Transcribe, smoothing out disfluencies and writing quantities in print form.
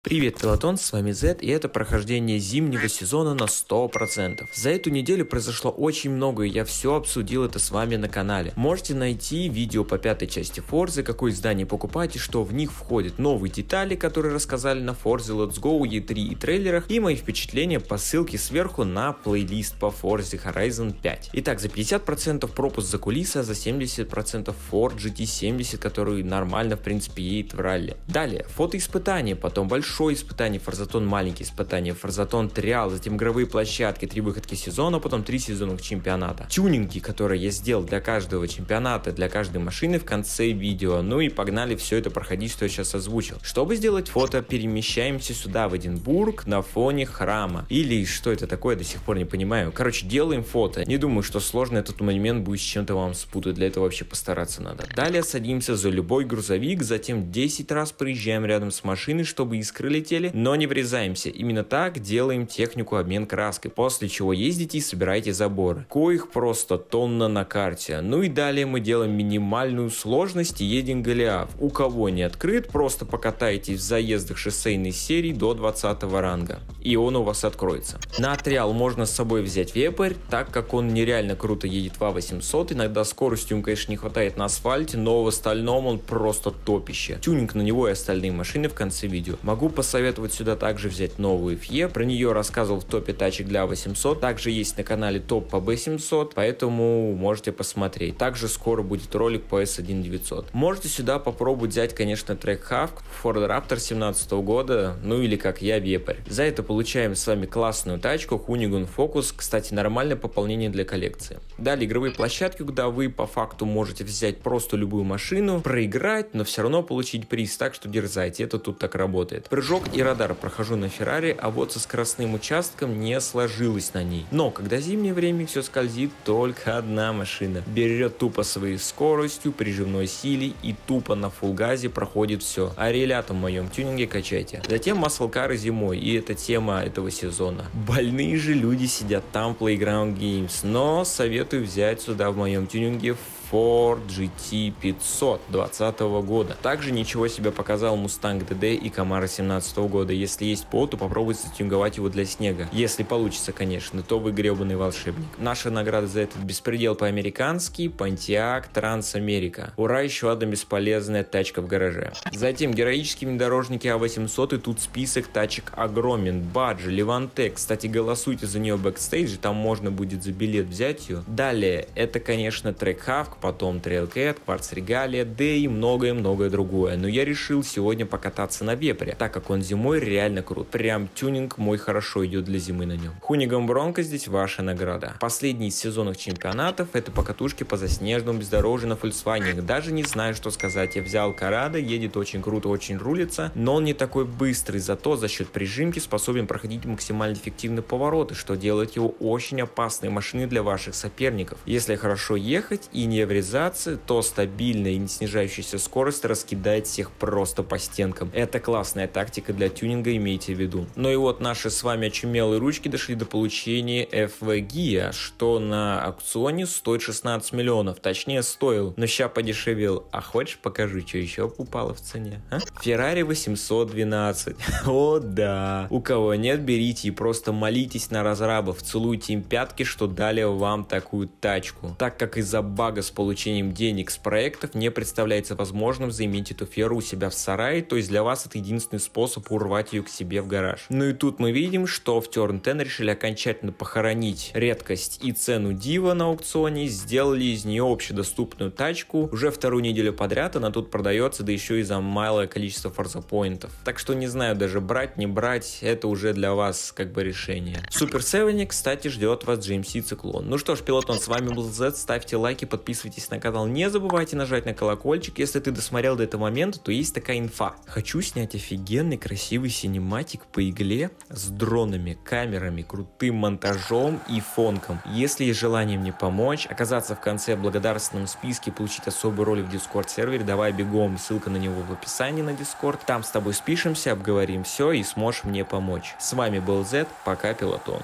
Привет, Пелотон, с вами Z, и это прохождение зимнего сезона на 100%. За эту неделю произошло очень много, и я все обсудил это с вами на канале. Можете найти видео по пятой части Forza, какое издание покупать и что в них входит, новые детали, которые рассказали на Forza Let's Go, E3 и трейлерах, и мои впечатления по ссылке сверху на плейлист по Forza Horizon 5. Итак, за 50% пропуск за кулисы, а за 70% Ford GT70, который нормально в принципе едет в ралли. Далее, фотоиспытания, потом большое испытание Forzaton, маленькие испытания Forzaton Trial, затем игровые площадки, 3 выходки сезона, потом 3 сезонных чемпионата. Тюнинги, которые я сделал для каждого чемпионата, для каждой машины в конце видео. Ну и погнали все это проходить, что я сейчас озвучил. Чтобы сделать фото, перемещаемся сюда, в Эдинбург, на фоне храма. Или что это такое, до сих пор не понимаю. Короче, делаем фото. Не думаю, что сложно этот момент будет с чем-то вам спутать, для этого вообще постараться надо. Далее садимся за любой грузовик, затем 10 раз проезжаем рядом с машиной, чтобы искры летели, но не врезаемся. Именно так делаем технику обмен краской, после чего ездите и собираете заборы. Коих просто тонна на карте. Ну и далее мы делаем минимальную сложность и едем Голиаф. У кого не открыт, просто покатайтесь в заездах шоссейной серии до 20 ранга, и он у вас откроется. На триал можно с собой взять вепрь, так как он нереально круто едет в А800, иногда скорости ему, конечно, не хватает на асфальте, но в остальном он просто топище. Тюнинг на него и остальные машины в конце видео. Могу посоветовать сюда также взять новую FE, про нее рассказывал в топе тачек для А800, также есть на канале топ по B700, поэтому можете посмотреть. Также скоро будет ролик по S1900. Можете сюда попробовать взять, конечно, трек Хавк, Ford Raptor 17 года, ну или как я, вепрь. За это получаем с вами классную тачку Hoonigan Focus, кстати, нормальное пополнение для коллекции. Далее игровые площадки, куда вы по факту можете взять просто любую машину, проиграть, но все равно получить приз, так что дерзайте, это тут так работает. Прыжок и радар прохожу на Феррари, а вот со скоростным участком не сложилось на ней. Но когда зимнее время, все скользит, только одна машина. Берет тупо своей скоростью, прижимной силе и тупо на фулл-газе проходит все. А релятом в моем тюнинге качайте. Затем маслкары зимой, и это тема этого сезона. Больные же люди сидят там в Playground Games, но советую взять сюда в моем тюнинге Ford GT 500 2020 года. Также ничего себе показал Mustang DD и Camaro 17 года. Если есть повод, то попробуйте затюнговать его для снега. Если получится, конечно, то вы гребаный волшебник. Наша награда за этот беспредел по-американски Pontiac Transamerica. Ура, еще одна бесполезная тачка в гараже. Затем героические внедорожники А800, и тут список тачек огромен. Баджи, Леванте, кстати, голосуйте за нее в бэкстейдже, там можно будет за билет взять ее. Далее, это, конечно, трек Хавк, потом Trailcat, Quartz Regalia, да и многое-многое другое. Но я решил сегодня покататься на вепре, так как он зимой реально крут. Прям тюнинг мой хорошо идет для зимы на нем. Hoonigan Bronco здесь ваша награда. Последний из сезонных чемпионатов — это покатушки по заснеженному бездорожью на Volkswagen. Даже не знаю, что сказать. Я взял Corrado, едет очень круто, очень рулится, но он не такой быстрый, зато за счет прижимки способен проходить максимально эффективные повороты, что делает его очень опасной машиной для ваших соперников. Если хорошо ехать и не врезаться, то стабильная и не снижающаяся скорость раскидает всех просто по стенкам. Это классная тактика для тюнинга, имейте в виду. Ну и вот наши с вами очумелые ручки дошли до получения FV Gia, что на аукционе стоит 16 миллионов, точнее стоил, но ща подешевел. А хочешь покажу, что еще упало в цене? А? Ferrari 812. О да. У кого нет, берите и просто молитесь на разрабов, целуйте им пятки, что дали вам такую тачку. Так как из-за бага с получением денег с проектов не представляется возможным заиметь эту феру у себя в сарае, то есть для вас это единственный способ урвать ее к себе в гараж. Ну и тут мы видим, что в Turn 10 решили окончательно похоронить редкость и цену Дива на аукционе, сделали из нее общедоступную тачку. Уже вторую неделю подряд она тут продается, да еще и за малое количество форзапоинтов. Так что не знаю, даже брать, не брать, это уже для вас как бы решение. Супер Севене, кстати, ждет вас GMC Циклон. Ну что ж, Пелотон, с вами был Z, ставьте лайки, подписывайтесь на канал, не забывайте нажать на колокольчик. Если ты досмотрел до этого момента, то есть такая инфа. Хочу снять офигенный красивый синематик по игле с дронами, камерами, крутым монтажом и фонком. Если есть желание мне помочь, оказаться в конце благодарственном списке, получить особую роль в Discord сервере, давай бегом, ссылка на него в описании на Discord. Там с тобой спишемся, обговорим все и сможешь мне помочь. С вами был Z, пока, Пелотон.